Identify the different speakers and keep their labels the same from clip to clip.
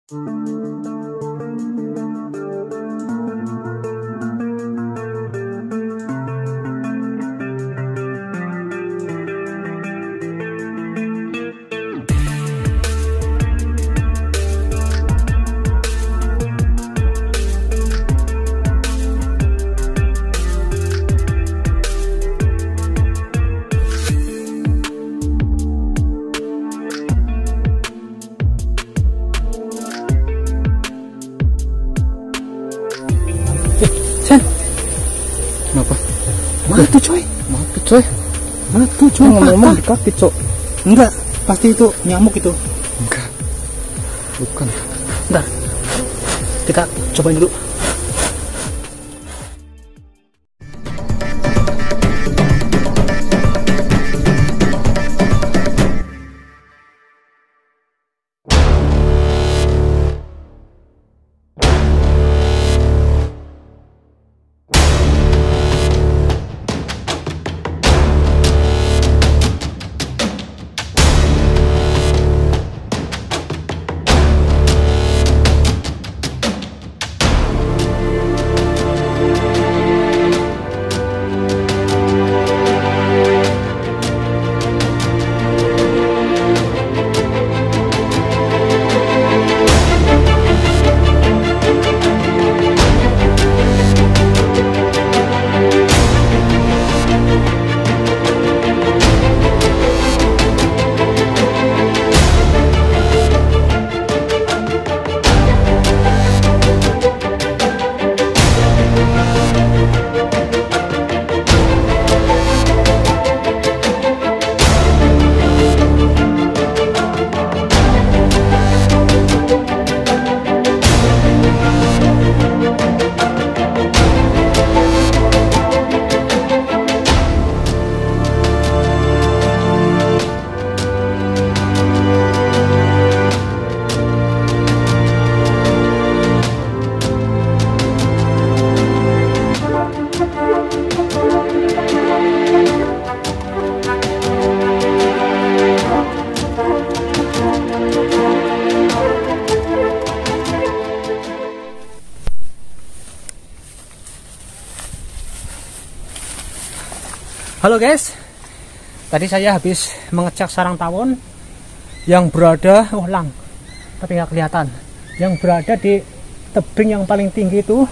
Speaker 1: Kenapa?
Speaker 2: Mati coy.
Speaker 1: Mati coy.
Speaker 2: Mati coy.
Speaker 1: Ngomong-ngomong di kaki cok.
Speaker 2: Enggak, pasti itu nyamuk itu.
Speaker 1: Enggak. Bukan.
Speaker 2: Bentar. Kita cobain dulu. Halo guys, tadi saya habis mengecek sarang tawon yang berada, tapi nggak kelihatan, yang berada di tebing yang paling tinggi itu,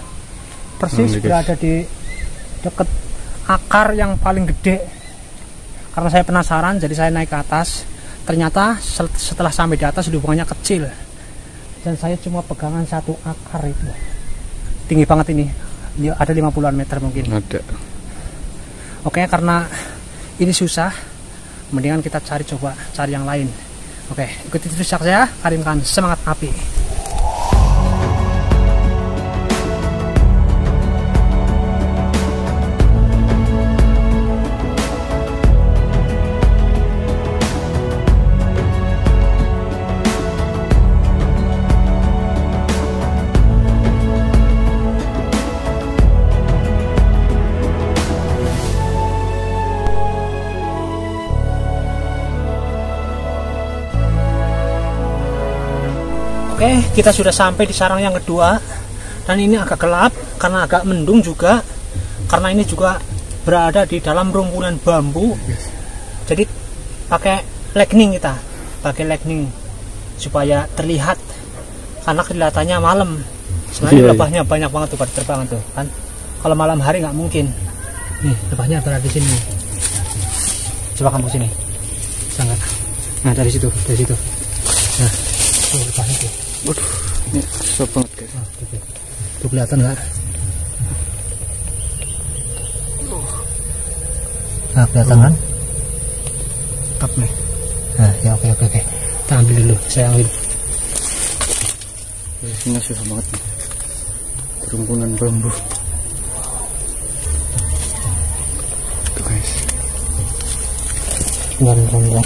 Speaker 2: persis berada di dekat akar yang paling gede. Karena saya penasaran, jadi saya naik ke atas. Ternyata setelah sampai di atas hubungannya kecil, dan saya cuma pegangan satu akar itu. Tinggi banget ini ada 50-an meter mungkin.
Speaker 1: Ada.
Speaker 2: Oke, karena ini susah, mendingan kita coba cari yang lain. Oke, ikuti terus saya, Karim Khan, semangat api. Oke, kita sudah sampai di sarang yang kedua, dan ini agak gelap karena agak mendung juga, karena ini juga berada di dalam rumpunan bambu. Jadi pakai lightning, kita pakai lightning supaya terlihat, karena kelihatannya malam. Sebenarnya lebahnya banyak banget tuh pada terbang tuh kan. Kalau malam hari nggak mungkin. Nih, lebahnya berada di sini. Coba kamu sini, sangat. Nah, dari situ. Nah, tuh lebahnya tuh.
Speaker 1: Waduh, ini susah banget guys.
Speaker 2: Tuh kelihatan nggak? Nah, kelihatan kan? Tap nih. Nah, ya oke. Kita ambil dulu, saya ambil.
Speaker 1: Ini susah banget nih. Rumpunan bambu. Tuh guys.
Speaker 2: Bentar.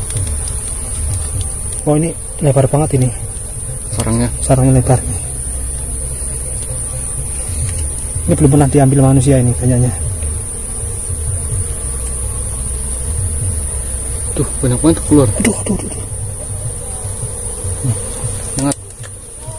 Speaker 2: Oh, ini lebar banget ini. Sarangnya lebar. Ini belum pernah diambil manusia ini kayaknya.
Speaker 1: Tuh banyak banget keluar.
Speaker 2: Aduh.
Speaker 1: Sangat.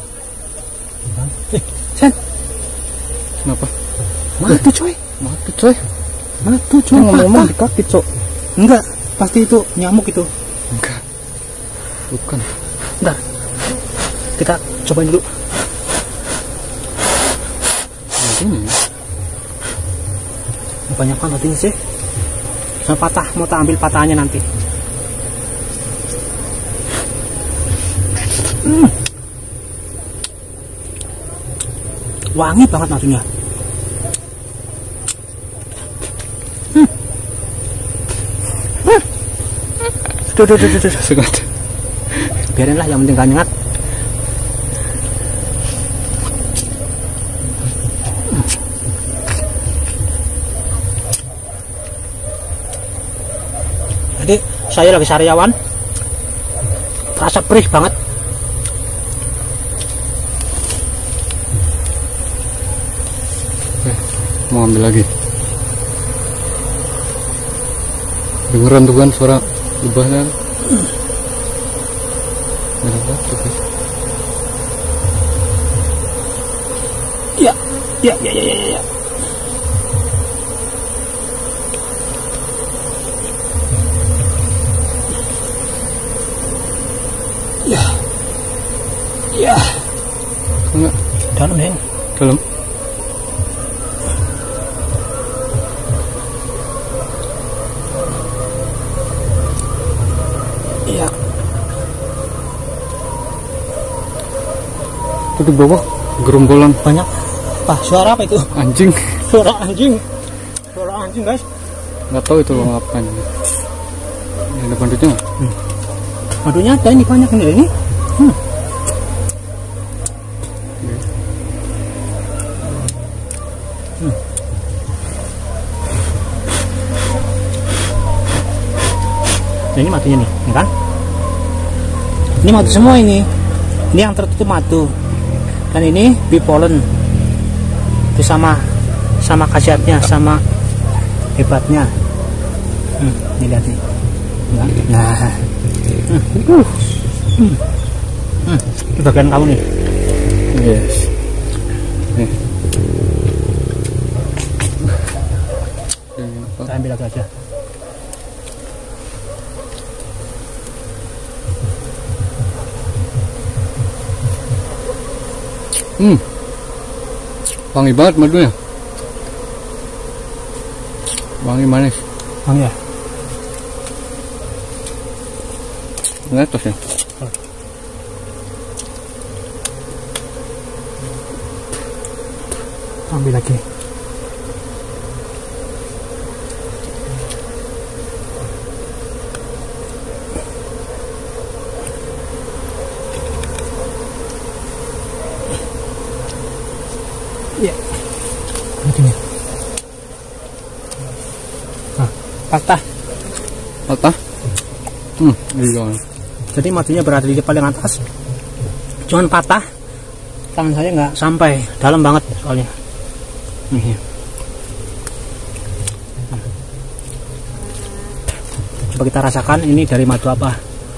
Speaker 1: coy.
Speaker 2: Madu
Speaker 1: Cuma
Speaker 2: cuma
Speaker 1: ngomong
Speaker 2: patah.
Speaker 1: di kaki, Cok.
Speaker 2: Enggak, pasti itu nyamuk itu.
Speaker 1: Enggak. Bukan.
Speaker 2: Bentar. Kita cobain dulu.
Speaker 1: Ini.
Speaker 2: Banyak banget ini sih. Saya patah, mau tak ambil patahnya nanti. Wangi banget madunya. Duh.
Speaker 1: Sengaja.
Speaker 2: Biarin lah, yang penting gak nyengat. Jadi saya lagi sariawan, rasa perih banget.
Speaker 1: Mau ambil lagi. Dengeran tuh kan suara lebahnya. Ada apa tuh, guys?
Speaker 2: Ya. Ya.
Speaker 1: Enggak.
Speaker 2: Dalam ya.
Speaker 1: Dalam.
Speaker 2: Iya.
Speaker 1: Itu di bawah gerombolan
Speaker 2: Banyak. Wah, suara apa itu?
Speaker 1: anjing.
Speaker 2: Suara anjing. Suara anjing, guys.
Speaker 1: Nggak tahu itu lo ngapain. Ini ada banditnya nggak?
Speaker 2: Madunya ada ini, banyak ini. Nah, ini madunya nih, ya kan? Ini madu semua ini. Ini yang tertutup madu. Dan ini bee pollen. Itu sama khasiatnya, sama hebatnya. Ini lihat nih. Nah. Ini bagian kamu nih.
Speaker 1: Yes. Nih.
Speaker 2: Kita ambil lagi aja.
Speaker 1: Wangi banget madunya. Wangi manis.
Speaker 2: Wangi ya?
Speaker 1: Ini atas ya.
Speaker 2: Ambil lagi. Iya. Begini. Nah, patah.
Speaker 1: Patah? Iya.
Speaker 2: Jadi madunya berada di paling atas. Cuman patah. Tangan saya nggak sampai, dalam banget soalnya. Nih. Coba kita rasakan ini dari madu apa.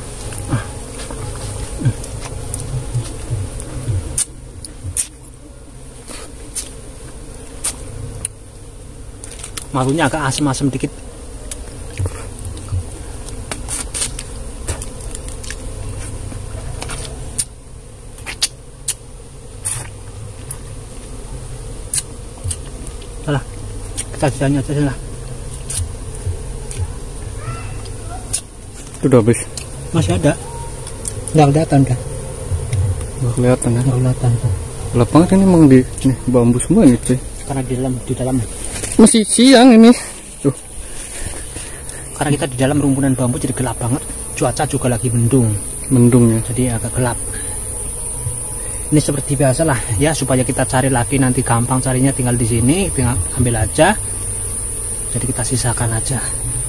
Speaker 2: Madunya agak asam-asam dikit. Salah, kita jalannya aja lah.
Speaker 1: Itu udah habis.
Speaker 2: Masih ada. Nggak kelihatan kan?
Speaker 1: Nggak kelihatan ya.
Speaker 2: Nggak kelihatan kan?
Speaker 1: Gelap banget ini emang di bambu semua ini, cuy.
Speaker 2: Karena di dalam.
Speaker 1: Masih siang ini. Tuh.
Speaker 2: Karena kita di dalam rumpunan bambu jadi gelap banget. Cuaca juga lagi mendung.
Speaker 1: Mendung ya.
Speaker 2: Jadi agak gelap. Ini seperti biasa lah ya, supaya kita cari lagi nanti gampang carinya, tinggal di sini, tinggal ambil aja. Jadi kita sisakan aja.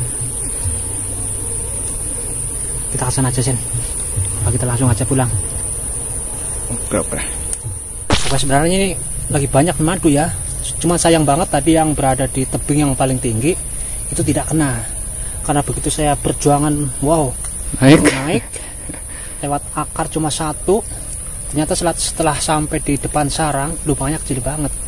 Speaker 2: Kita kesana aja, Sen. Apa kita langsung aja pulang?
Speaker 1: Oke.
Speaker 2: Oke, sebenarnya ini lagi banyak madu ya. Cuma sayang banget tadi yang berada di tebing yang paling tinggi itu tidak kena. Karena begitu saya perjuangan, wow, naik lewat akar cuma satu. Ternyata setelah sampai di depan sarang, lubangnya kecil banget.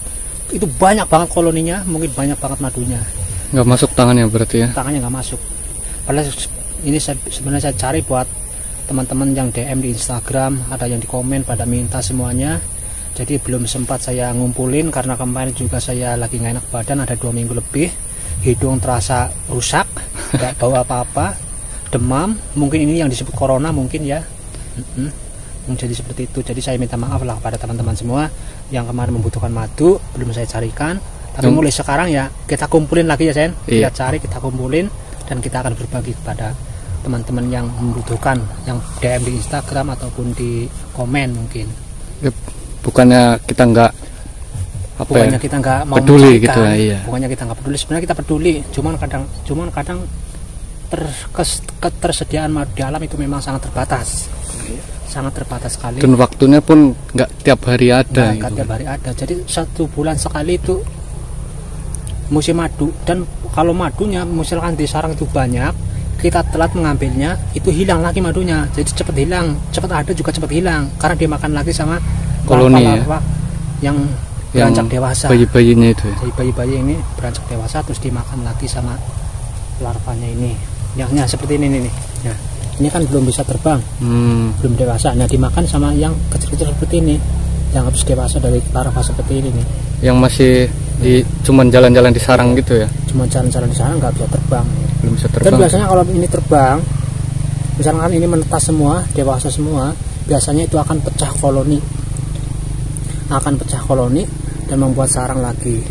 Speaker 2: itu banyak banget koloninya, mungkin banyak banget madunya.
Speaker 1: Nggak masuk tangannya berarti ya?
Speaker 2: Tangannya nggak masuk. Padahal ini sebenarnya saya cari buat teman-teman yang DM di Instagram, ada yang di komen pada minta semuanya. Jadi belum sempat saya ngumpulin karena kemarin juga saya lagi nggak enak badan, ada 2 minggu lebih. Hidung terasa rusak, nggak bau apa-apa, demam. Mungkin ini yang disebut corona mungkin ya. Jadi seperti itu. Jadi saya minta maaf lah pada teman-teman semua yang kemarin membutuhkan madu, belum saya carikan. Tapi mulai sekarang ya kita kumpulin lagi ya Sen. Kita cari, kita kumpulin, dan kita akan berbagi kepada teman-teman yang membutuhkan, yang DM di Instagram ataupun di komen mungkin.
Speaker 1: Ya, bukannya kita nggak
Speaker 2: kita nggak mau
Speaker 1: peduli gitu lah, iya.
Speaker 2: Bukannya kita nggak peduli, sebenarnya kita peduli. Cuman kadang ketersediaan madu di alam itu memang sangat terbatas. Sangat terbatas sekali. Dan
Speaker 1: waktunya pun nggak tiap hari ada.
Speaker 2: Nggak tiap hari ada. Jadi 1 bulan sekali itu musim madu. Dan kalau madunya misalkan di sarang itu banyak, kita telat mengambilnya, itu hilang lagi madunya. Jadi cepat hilang, cepat ada juga cepat hilang karena dimakan lagi sama
Speaker 1: koloni
Speaker 2: larva yang beranjak dewasa.
Speaker 1: Bayi-bayinya itu ya?
Speaker 2: Jadi bayi-bayi ini beranjak dewasa terus dimakan lagi sama larvanya ini. Yang seperti ini nih. Nah, ini kan belum bisa terbang, belum dewasa. Nah, dimakan sama yang kecil-kecil seperti ini, yang habis dewasa dari larva seperti ini nih. Yang masih
Speaker 1: cuman jalan-jalan di sarang gitu ya?
Speaker 2: Cuma jalan-jalan di sarang, nggak bisa terbang.
Speaker 1: Belum bisa terbang.
Speaker 2: Dan biasanya kalau ini terbang, misalkan ini menetas semua, dewasa semua, biasanya itu akan pecah koloni. Akan pecah koloni dan membuat sarang lagi.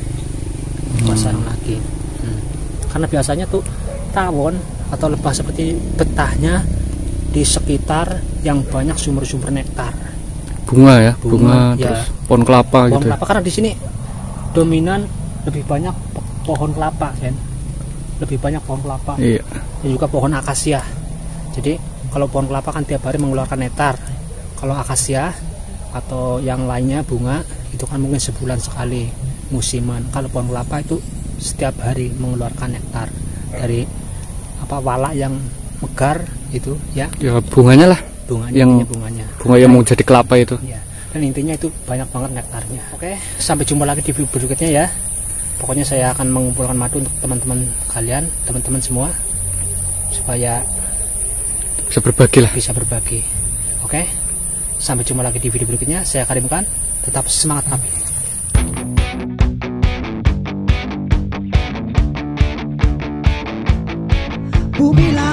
Speaker 2: Karena biasanya tuh tawon atau lebah seperti betahnya di sekitar yang banyak sumber-sumber nektar.
Speaker 1: Bunga ya, bunga ya. Terus pohon kelapa gitu.
Speaker 2: Kelapa, karena di sini dominan lebih banyak pohon kelapa kan. Lebih banyak pohon kelapa.
Speaker 1: Iya.
Speaker 2: Dan juga pohon akasia. Jadi kalau pohon kelapa kan tiap hari mengeluarkan nektar. Kalau akasia atau yang lainnya bunga itu kan mungkin sebulan sekali musiman. Kalau pohon kelapa itu setiap hari mengeluarkan nektar dari walak yang megar itu ya.
Speaker 1: Ya bunganya lah.
Speaker 2: Bunganya.
Speaker 1: Bunga yang mau jadi kelapa itu.
Speaker 2: Ya. Dan intinya itu banyak banget nektarnya. Oke, sampai jumpa lagi di video berikutnya ya. Pokoknya saya akan mengumpulkan madu untuk teman-teman kalian, teman-teman semua, supaya
Speaker 1: bisa berbagi lah.
Speaker 2: Bisa berbagi. Oke, sampai jumpa lagi di video berikutnya. Saya Karimkan, tetap semangat kami.
Speaker 3: Bumi